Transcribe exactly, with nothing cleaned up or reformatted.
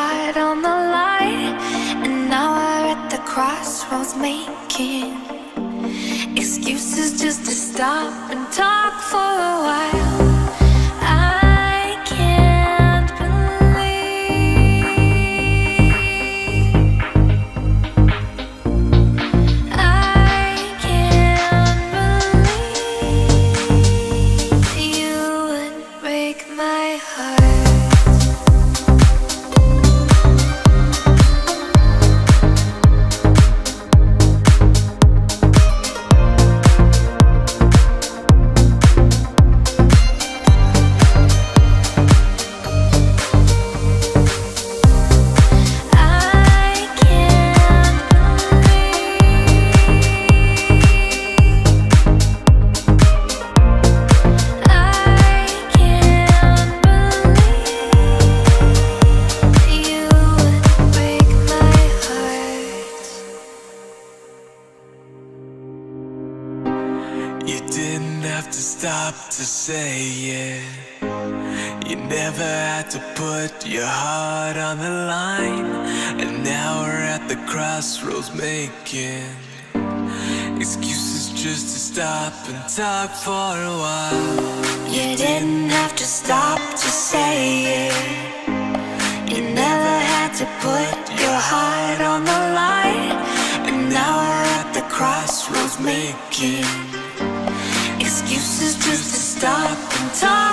heart on the line, and now we're at the crossroads making excuses just to stop and talk for a while. I can't believe I can't believe you would break my heart. You didn't have to stop to say it. You never had to put your heart on the line. And now we're at the crossroads making excuses just to stop and talk for a while. You didn't have to stop to say it. You never had to put your heart on the line. And now we're at the crossroads making excuses just to stop and talk.